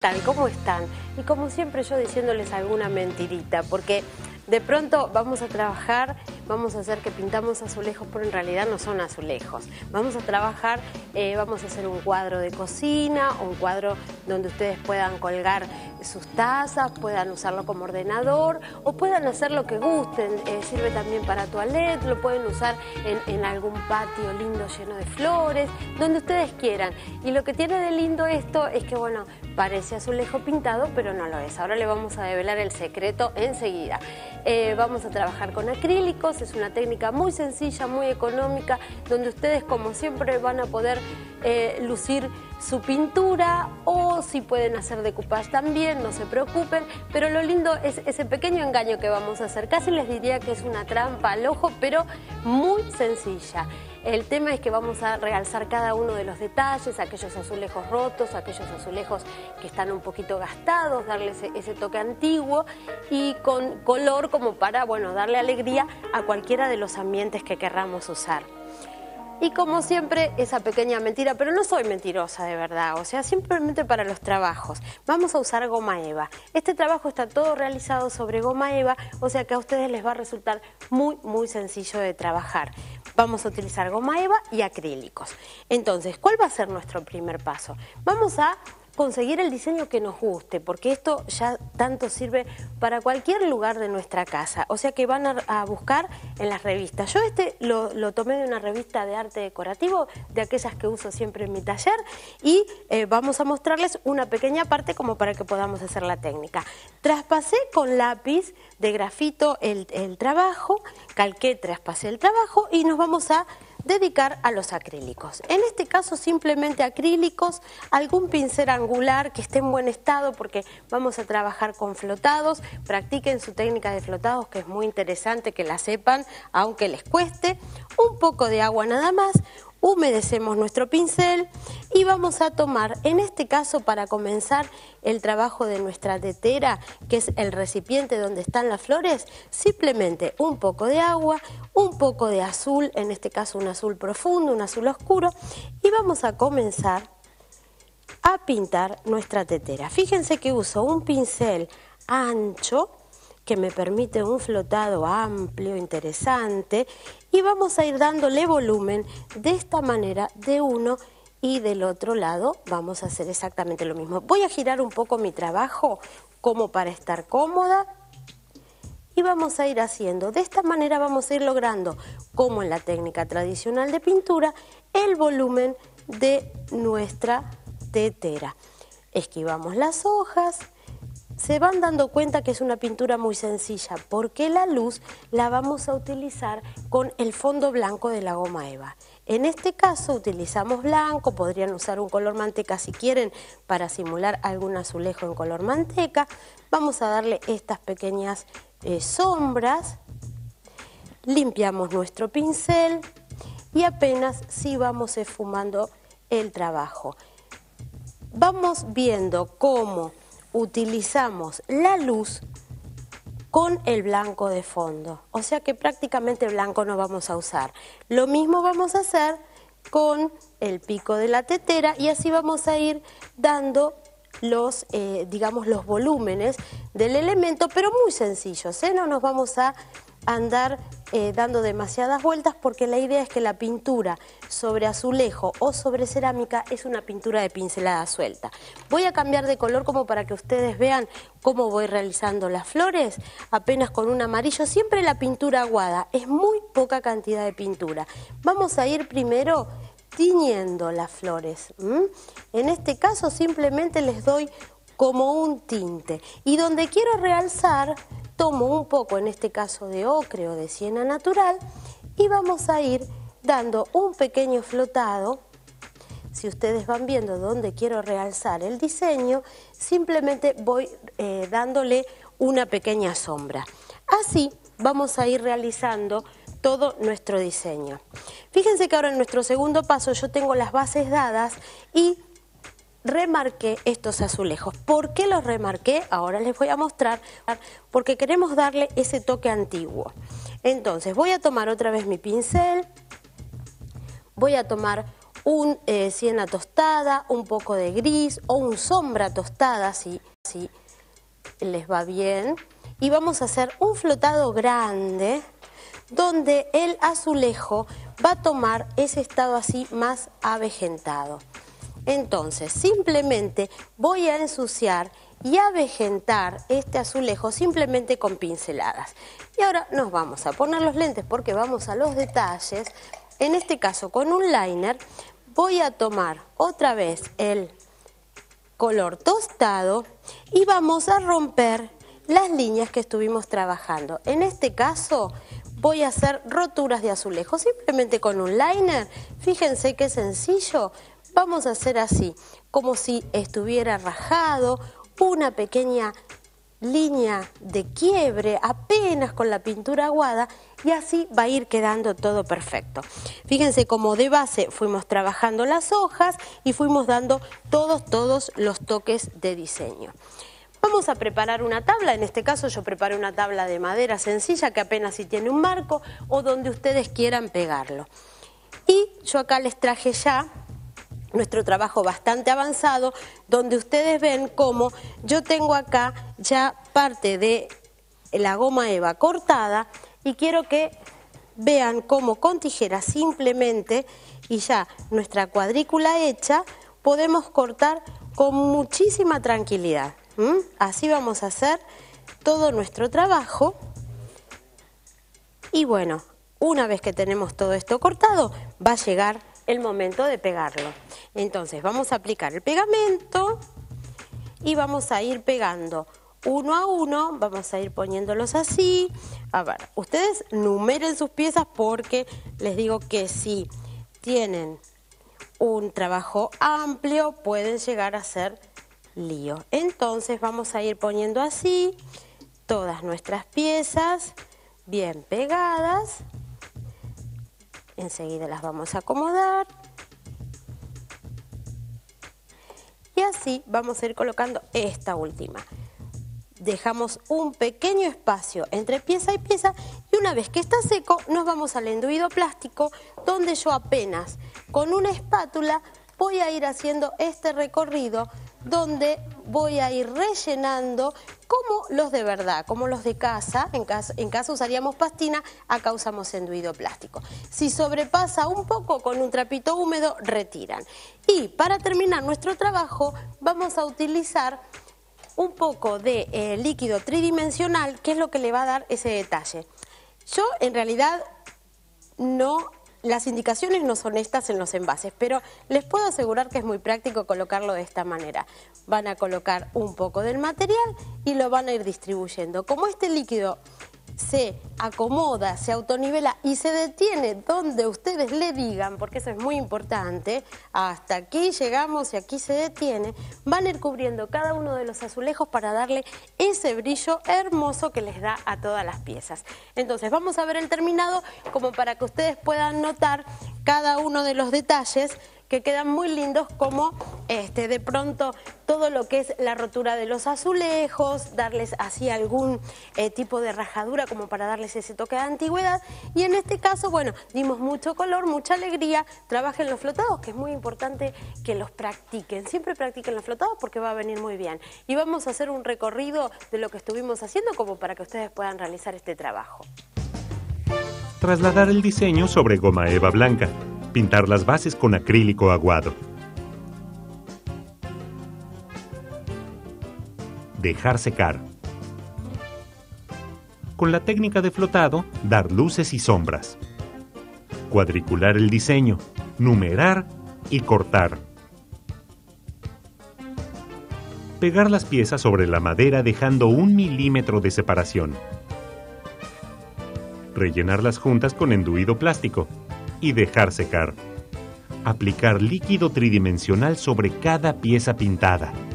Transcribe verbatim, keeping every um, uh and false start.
tal? ¿Cómo están? Y como siempre yo diciéndoles alguna mentirita, porque de pronto vamos a trabajar, vamos a hacer que pintamos azulejos, pero en realidad no son azulejos. Vamos a trabajar, eh, vamos a hacer un cuadro de cocina, un cuadro donde ustedes puedan colgar sus tazas, puedan usarlo como ordenador o puedan hacer lo que gusten. Eh, sirve también para toilette, lo pueden usar en, en algún patio lindo lleno de flores, donde ustedes quieran. Y lo que tiene de lindo esto es que, bueno, parece azulejo pintado, pero no lo es. Ahora le vamos a develar el secreto enseguida. Eh, vamos a trabajar con acrílicos, es una técnica muy sencilla, muy económica, donde ustedes como siempre van a poder eh, lucir su pintura, o si pueden hacer decoupage también, no se preocupen, pero lo lindo es ese pequeño engaño que vamos a hacer. Casi les diría que es una trampa al ojo, pero muy sencilla. El tema es que vamos a realzar cada uno de los detalles, aquellos azulejos rotos, aquellos azulejos que están un poquito gastados, darle ese, ese toque antiguo y con color como para, bueno, darle alegría a cualquiera de los ambientes que querramos usar. Y como siempre, esa pequeña mentira, pero no soy mentirosa de verdad, o sea, simplemente para los trabajos. Vamos a usar goma eva. Este trabajo está todo realizado sobre goma eva, o sea que a ustedes les va a resultar muy, muy sencillo de trabajar. Vamos a utilizar goma eva y acrílicos. Entonces, ¿cuál va a ser nuestro primer paso? Vamos a conseguir el diseño que nos guste, porque esto ya tanto sirve para cualquier lugar de nuestra casa, o sea que van a, a buscar en las revistas. Yo este lo, lo tomé de una revista de arte decorativo, de aquellas que uso siempre en mi taller, y eh, vamos a mostrarles una pequeña parte como para que podamos hacer la técnica. Traspasé con lápiz de grafito el, el trabajo, calqué, traspasé el trabajo y nos vamos a dedicar a los acrílicos. En este caso simplemente acrílicos, algún pincel angular que esté en buen estado porque vamos a trabajar con flotados. Practiquen su técnica de flotados, que es muy interesante que la sepan, aunque les cueste. Un poco de agua nada más, humedecemos nuestro pincel y vamos a tomar, en este caso para comenzar el trabajo de nuestra tetera, que es el recipiente donde están las flores, simplemente un poco de agua, un poco de azul, en este caso un azul profundo, un azul oscuro, y vamos a comenzar a pintar nuestra tetera. Fíjense que uso un pincel ancho que me permite un flotado amplio, interesante, y vamos a ir dándole volumen de esta manera de uno y del otro lado vamos a hacer exactamente lo mismo. Voy a girar un poco mi trabajo como para estar cómoda y vamos a ir haciendo. De esta manera vamos a ir logrando, como en la técnica tradicional de pintura, el volumen de nuestra tetera. Esquivamos las hojas. Se van dando cuenta que es una pintura muy sencilla porque la luz la vamos a utilizar con el fondo blanco de la goma eva. En este caso utilizamos blanco, podrían usar un color manteca si quieren para simular algún azulejo en color manteca. Vamos a darle estas pequeñas eh, sombras, limpiamos nuestro pincel y apenas sí vamos esfumando el trabajo. Vamos viendo cómo utilizamos la luz con el blanco de fondo, o sea que prácticamente blanco no vamos a usar. Lo mismo vamos a hacer con el pico de la tetera y así vamos a ir dando los, eh, digamos, los volúmenes del elemento, pero muy sencillos, ¿eh? No nos vamos a andar eh, dando demasiadas vueltas porque la idea es que la pintura sobre azulejo o sobre cerámica es una pintura de pincelada suelta. Voy a cambiar de color como para que ustedes vean cómo voy realizando las flores, apenas con un amarillo, siempre la pintura aguada, es muy poca cantidad de pintura. Vamos a ir primero tiñendo las flores. ¿Mm? En este caso simplemente les doy como un tinte y donde quiero realzar tomo un poco, en este caso de ocre o de siena natural, y vamos a ir dando un pequeño flotado. Si ustedes van viendo dónde quiero realzar el diseño, simplemente voy eh, dándole una pequeña sombra. Así vamos a ir realizando todo nuestro diseño. Fíjense que ahora en nuestro segundo paso yo tengo las bases dadas y remarqué estos azulejos. ¿Por qué los remarqué? Ahora les voy a mostrar, porque queremos darle ese toque antiguo. Entonces voy a tomar otra vez mi pincel, voy a tomar un eh, siena tostada, un poco de gris o un sombra tostada, si, si les va bien. Y vamos a hacer un flotado grande donde el azulejo va a tomar ese estado así más avejentado. Entonces, simplemente voy a ensuciar y avejentar este azulejo simplemente con pinceladas. Y ahora nos vamos a poner los lentes porque vamos a los detalles. En este caso, con un liner, voy a tomar otra vez el color tostado y vamos a romper las líneas que estuvimos trabajando. En este caso voy a hacer roturas de azulejo, simplemente con un liner. Fíjense qué sencillo. Vamos a hacer así, como si estuviera rajado, una pequeña línea de quiebre apenas con la pintura aguada, y así va a ir quedando todo perfecto. Fíjense cómo de base fuimos trabajando las hojas y fuimos dando todos, todos los toques de diseño. Vamos a preparar una tabla. En este caso yo preparé una tabla de madera sencilla que apenas si tiene un marco o donde ustedes quieran pegarlo. Y yo acá les traje ya nuestro trabajo bastante avanzado, donde ustedes ven cómo yo tengo acá ya parte de la goma eva cortada, y quiero que vean cómo con tijeras simplemente y ya nuestra cuadrícula hecha podemos cortar con muchísima tranquilidad. ¿Mm? Así vamos a hacer todo nuestro trabajo. Y bueno, una vez que tenemos todo esto cortado, va a llegar el momento de pegarlo. Entonces vamos a aplicar el pegamento y vamos a ir pegando uno a uno, vamos a ir poniéndolos así. A ver, ustedes numeren sus piezas porque les digo que si tienen un trabajo amplio pueden llegar a ser lío. Entonces vamos a ir poniendo así todas nuestras piezas bien pegadas. Enseguida las vamos a acomodar. Y así vamos a ir colocando esta última. Dejamos un pequeño espacio entre pieza y pieza y una vez que está seco nos vamos al enduido plástico, donde yo apenas con una espátula voy a ir haciendo este recorrido, donde voy a ir rellenando como los de verdad, como los de casa. En casa, en casa usaríamos pastina, acá usamos enduido plástico. Si sobrepasa un poco, con un trapito húmedo retiran. Y para terminar nuestro trabajo vamos a utilizar un poco de eh, líquido tridimensional, que es lo que le va a dar ese detalle. Yo en realidad no... Las indicaciones no son estas en los envases, pero les puedo asegurar que es muy práctico colocarlo de esta manera. Van a colocar un poco del material y lo van a ir distribuyendo. Como este líquido se acomoda, se autonivela y se detiene donde ustedes le digan, porque eso es muy importante, hasta aquí llegamos y aquí se detiene, van a ir cubriendo cada uno de los azulejos para darle ese brillo hermoso que les da a todas las piezas. Entonces vamos a ver el terminado como para que ustedes puedan notar cada uno de los detalles que quedan muy lindos, como este, de pronto todo lo que es la rotura de los azulejos, darles así algún eh, tipo de rajadura como para darles ese toque de antigüedad. Y en este caso, bueno, dimos mucho color, mucha alegría. Trabajen los flotados, que es muy importante que los practiquen. Siempre practiquen los flotados porque va a venir muy bien. Y vamos a hacer un recorrido de lo que estuvimos haciendo como para que ustedes puedan realizar este trabajo. Trasladar el diseño sobre goma eva blanca. Pintar las bases con acrílico aguado. Dejar secar. Con la técnica de flotado, dar luces y sombras. Cuadricular el diseño, numerar y cortar. Pegar las piezas sobre la madera dejando un milímetro de separación. Rellenarlas juntas con enduido plástico y dejar secar. Aplicar líquido tridimensional sobre cada pieza pintada.